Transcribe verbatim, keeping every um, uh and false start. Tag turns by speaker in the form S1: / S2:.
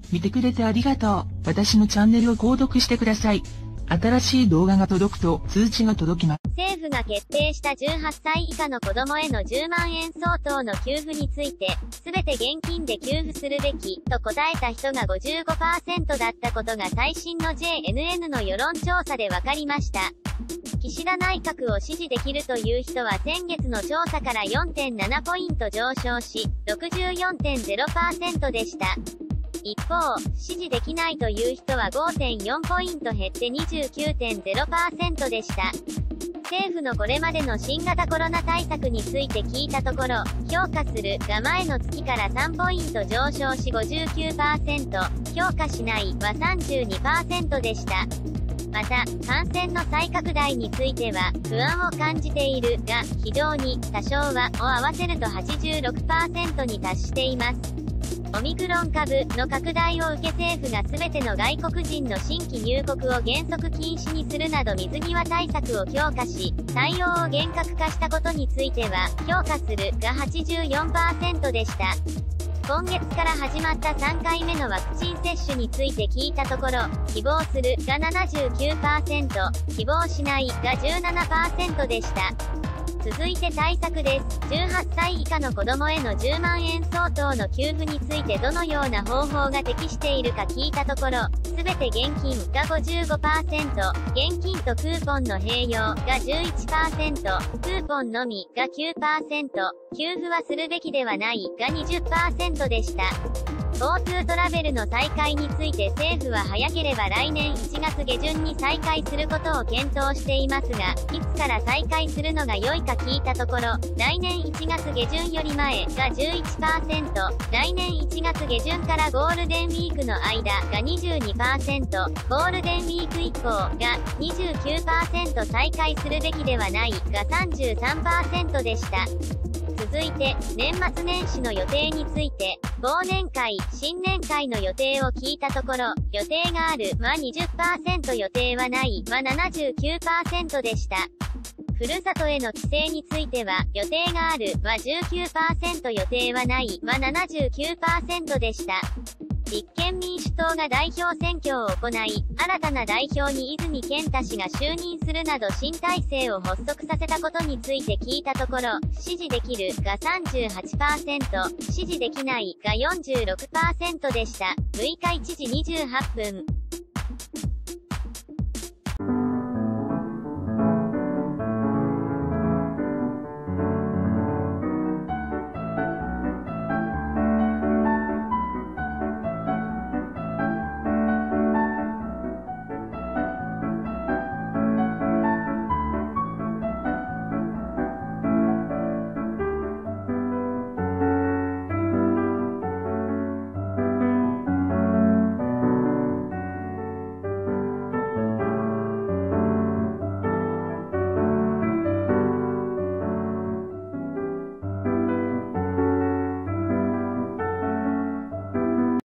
S1: 見てくれてありがとう。私のチャンネルを購読してください。新しい動画が届くと通知が届きます。
S2: 政府が決定したじゅうはっさい以下の子供へのじゅうまんえん相当の給付について、すべて現金で給付するべき、と答えた人が ごじゅうごパーセント だったことが最新の ジェーエヌエヌ の世論調査で分かりました。岸田内閣を支持できるという人は先月の調査から よんてんななポイント上昇し、ろくじゅうよんてんゼロパーセント でした。一方、支持できないという人は ごてんよんポイント減って にじゅうきゅうてんゼロパーセント でした。政府のこれまでの新型コロナ対策について聞いたところ、評価するが前の月からさんポイント上昇し ごじゅうきゅうパーセント、評価しないは さんじゅうにパーセント でした。また、感染の再拡大については、不安を感じているが、非常に、多少は、を合わせると はちじゅうろくパーセント に達しています。オミクロン株の拡大を受け政府が全ての外国人の新規入国を原則禁止にするなど水際対策を強化し、対応を厳格化したことについては、評価するが はちじゅうよんパーセント でした。今月から始まったさんかいめのワクチン接種について聞いたところ、希望するが ななじゅうきゅうパーセント、希望しないが じゅうななパーセント でした。続いて対策です。じゅうはっさい以下の子供へのじゅうまんえん相当の給付についてどのような方法が適しているか聞いたところ、すべて現金が ごじゅうごパーセント、現金とクーポンの併用が じゅういちパーセント、クーポンのみが きゅうパーセント、給付はするべきではないが にじゅっパーセント でした。GoTo トラベルの再開について政府は早ければ来年いちがつげじゅんに再開することを検討していますが、いつから再開するのが良いか聞いたところ、来年いちがつげじゅんより前が じゅういちパーセント、来年いちがつげじゅんからゴールデンウィークの間が にじゅうにパーセント、ゴールデンウィーク以降が にじゅうきゅうパーセント 再開するべきではないが さんじゅうさんパーセント でした。続いて、年末年始の予定について、忘年会、新年会の予定を聞いたところ、予定があるは にじゅっパーセント、予定はないは ななじゅうきゅうパーセント でした。ふるさとへの帰省については、予定があるは じゅうきゅうパーセント、予定はないは ななじゅうきゅうパーセント でした。立憲民主党が代表選挙を行い、新たな代表に泉健太氏が就任するなど新体制を発足させたことについて聞いたところ、支持できるが さんじゅうはちパーセント、支持できないが よんじゅうろくパーセント でした。むいかいちじにじゅうはっぷん。